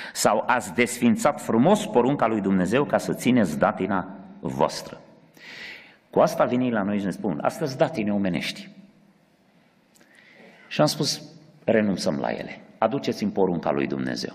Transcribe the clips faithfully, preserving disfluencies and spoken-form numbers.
Sau ați desfințat frumos porunca lui Dumnezeu ca să țineți datina voastră. Cu asta veni la noi și ne spun, astea-s datine omenești. Și am spus, renunțăm la ele, aduceți-mi porunca lui Dumnezeu.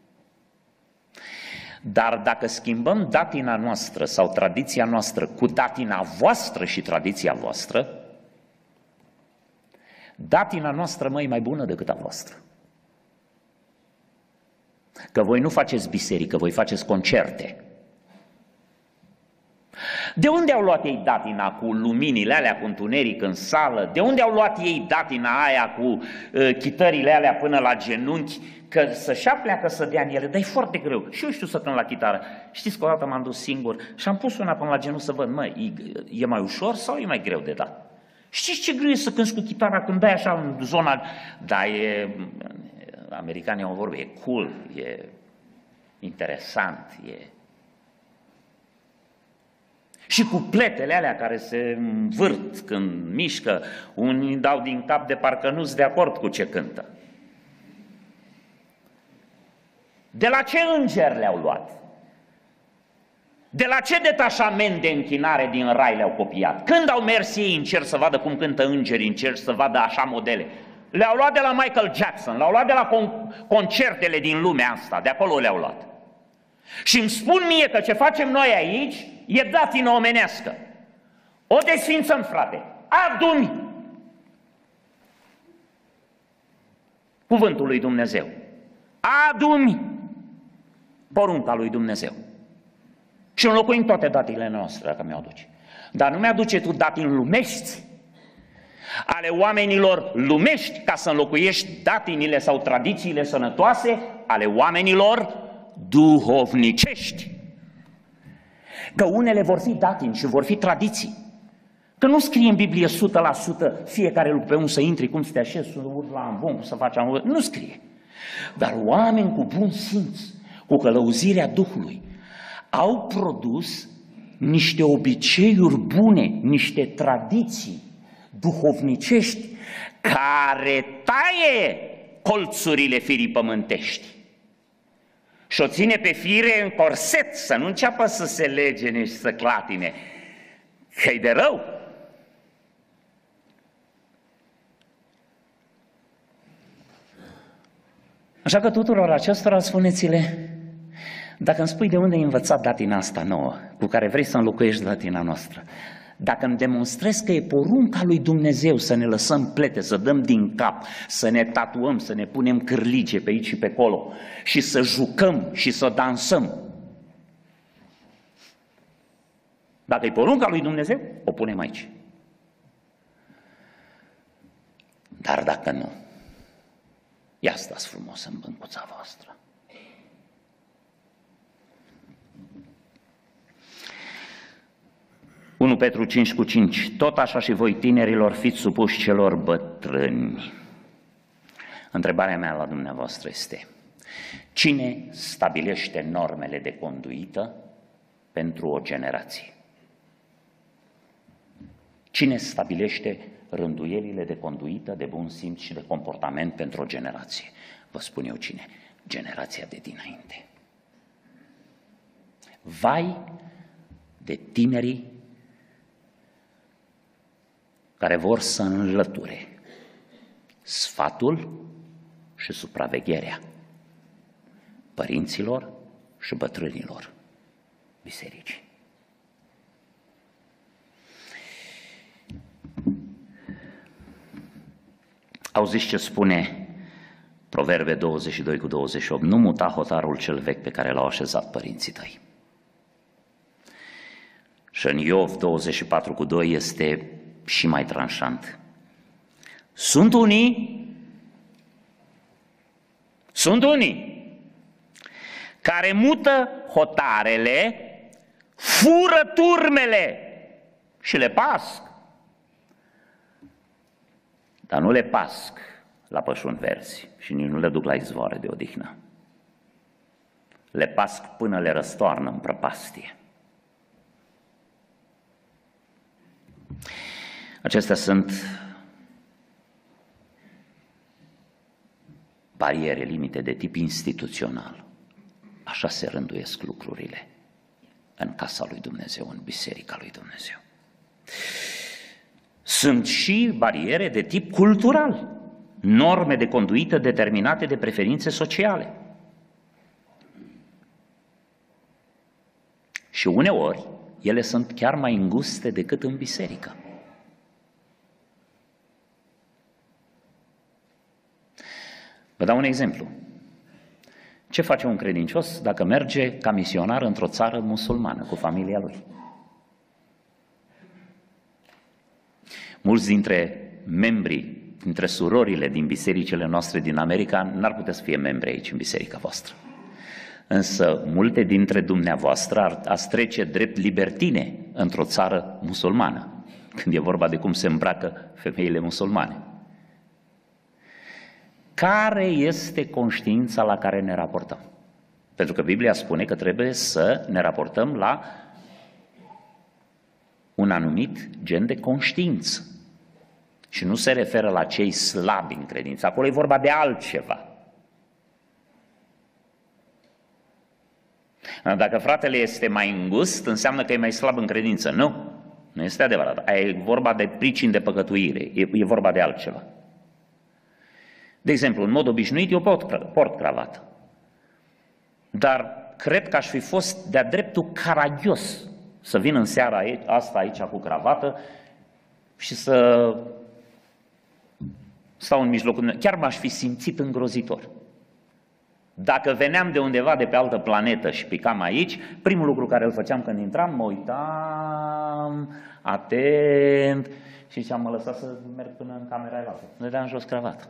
Dar dacă schimbăm datina noastră sau tradiția noastră cu datina voastră și tradiția voastră, datina noastră, măi, e mai bună decât a voastră. Că voi nu faceți biserică, voi faceți concerte. De unde au luat ei datina cu luminile alea, cu întuneric în sală? De unde au luat ei datina aia cu uh, chitările alea până la genunchi? Că să-și apleacă să dea în ele, dar e foarte greu. Și eu știu să cânt la chitară. Știți că odată m-am dus singur și am pus una până la genunchi să văd, mă, e, e mai ușor sau e mai greu de dat? Știți ce greu e să cânti cu chitara când dai așa în zona... Dar e... Americanii au vorbit, e cool, e interesant, e... Și cupletele alea care se învârt când mișcă, unii dau din cap de parcă nu-s de acord cu ce cântă. De la ce îngeri le-au luat? De la ce detașament de închinare din rai le-au copiat? Când au mers ei în cer să vadă cum cântă îngerii în cer, să vadă așa modele? Le-au luat de la Michael Jackson, le-au luat de la con- concertele din lumea asta, de acolo le-au luat. Și îmi spun mie că ce facem noi aici e datină omenească. O desfințăm, frate. Adu-mi cuvântul lui Dumnezeu. Adu-mi porunca lui Dumnezeu. Și înlocuim toate datile noastre, dacă mi-o aduci. Dar nu mi-aduce tu datini lumești ale oamenilor lumești ca să înlocuiești datinile sau tradițiile sănătoase ale oamenilor duhovnicești. Că unele vor fi datini și vor fi tradiții. Că nu scrie în Biblie o sută la sută fiecare lucru pe unde să intri, cum să te așezi, să urci la ambon, cum să faci ambon. Nu scrie. Dar oameni cu bun simț, cu călăuzirea Duhului, au produs niște obiceiuri bune, niște tradiții duhovnicești care taie colțurile firii pământești și o ține pe fire în corset, să nu înceapă să se legene și să clatine, că-i de rău. Așa că tuturor acestora spuneți-le, dacă îmi spui de unde ai învățat datina asta nouă, cu care vrei să înlocuiești datina noastră, dacă îmi demonstrezi că e porunca lui Dumnezeu să ne lăsăm plete, să dăm din cap, să ne tatuăm, să ne punem cârlige pe aici și pe acolo și să jucăm și să dansăm, dacă e porunca lui Dumnezeu, o punem aici. Dar dacă nu, ia stați frumos în băncuța voastră. unu Petru cinci cu cinci, tot așa și voi tinerilor fiți supuși celor bătrâni. Întrebarea mea la dumneavoastră este, cine stabilește normele de conduită pentru o generație? Cine stabilește rânduielile de conduită, de bun simț și de comportament pentru o generație? Vă spun eu cine, generația de dinainte. Vai de tinerii care vor să înlăture sfatul și supravegherea părinților și bătrânilor bisericii. Auziți ce spune Proverbe douăzeci și doi cu douăzeci și opt, nu muta hotarul cel vechi pe care l-au așezat părinții tăi. Și în Iov douăzeci și patru cu doi este și mai tranșant. Sunt unii, sunt unii care mută hotarele, fură turmele și le pasc, dar nu le pasc la pășuni verzi și nici nu le duc la izvoare de odihnă. Le pasc până le răstoarnă în prăpastie. Acestea sunt bariere, limite de tip instituțional. Așa se rânduiesc lucrurile în casa lui Dumnezeu, în biserica lui Dumnezeu. Sunt și bariere de tip cultural, norme de conduită determinate de preferințe sociale. Și uneori, ele sunt chiar mai înguste decât în biserică. Vă dau un exemplu. Ce face un credincios dacă merge ca misionar într-o țară musulmană cu familia lui? Mulți dintre membrii, dintre surorile din bisericile noastre din America n-ar putea să fie membri aici în biserica voastră. Însă multe dintre dumneavoastră ar, ați trece drept libertine într-o țară musulmană, când e vorba de cum se îmbracă femeile musulmane. Care este conștiința la care ne raportăm? Pentru că Biblia spune că trebuie să ne raportăm la un anumit gen de conștiință. Și nu se referă la cei slabi în credință, acolo e vorba de altceva. Dacă fratele este mai îngust, înseamnă că e mai slab în credință. Nu, nu este adevărat. E vorba de pricini de păcătuire, e, e vorba de altceva. De exemplu, în mod obișnuit, eu port, port cravată. Dar cred că aș fi fost de-a dreptul caragios să vin în seara asta aici cu cravată și să stau în mijlocul. Chiar m-aș fi simțit îngrozitor. Dacă veneam de undeva de pe altă planetă și picam aici, primul lucru care îl făceam când intram, mă uitam atent și ziceam, mă lăsa să merg până în camera aia. Ne dădeam jos cravată.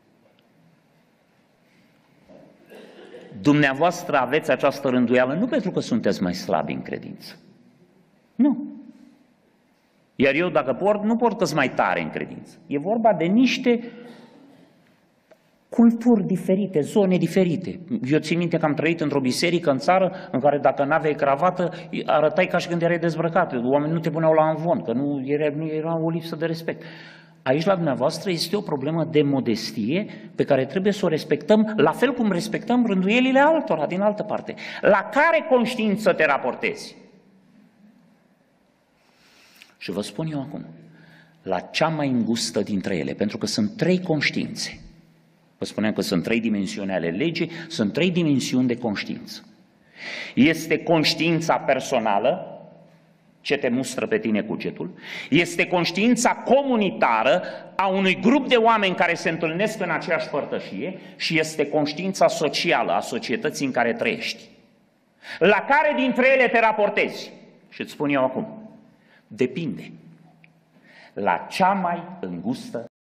Dumneavoastră aveți această rânduială nu pentru că sunteți mai slabi în credință. Nu. Iar eu dacă port, nu port că-s mai tare în credință. E vorba de niște culturi diferite, zone diferite. Eu țin minte că am trăit într-o biserică în țară în care dacă n-aveai cravată, arătai ca și când erai dezbrăcat. Oamenii nu te puneau la amvon, că nu era, nu era o lipsă de respect. Aici la dumneavoastră este o problemă de modestie pe care trebuie să o respectăm, la fel cum respectăm rânduielile altora din altă parte. La care conștiință te raportezi? Și vă spun eu acum, la cea mai îngustă dintre ele, pentru că sunt trei conștiințe. Vă spuneam că sunt trei dimensiuni ale legii, sunt trei dimensiuni de conștiință. Este conștiința personală, ce te mustră pe tine cugetul, este conștiința comunitară a unui grup de oameni care se întâlnesc în aceeași părtășie și este conștiința socială a societății în care trăiești. La care dintre ele te raportezi? Și îți spun eu acum, depinde. La cea mai îngustă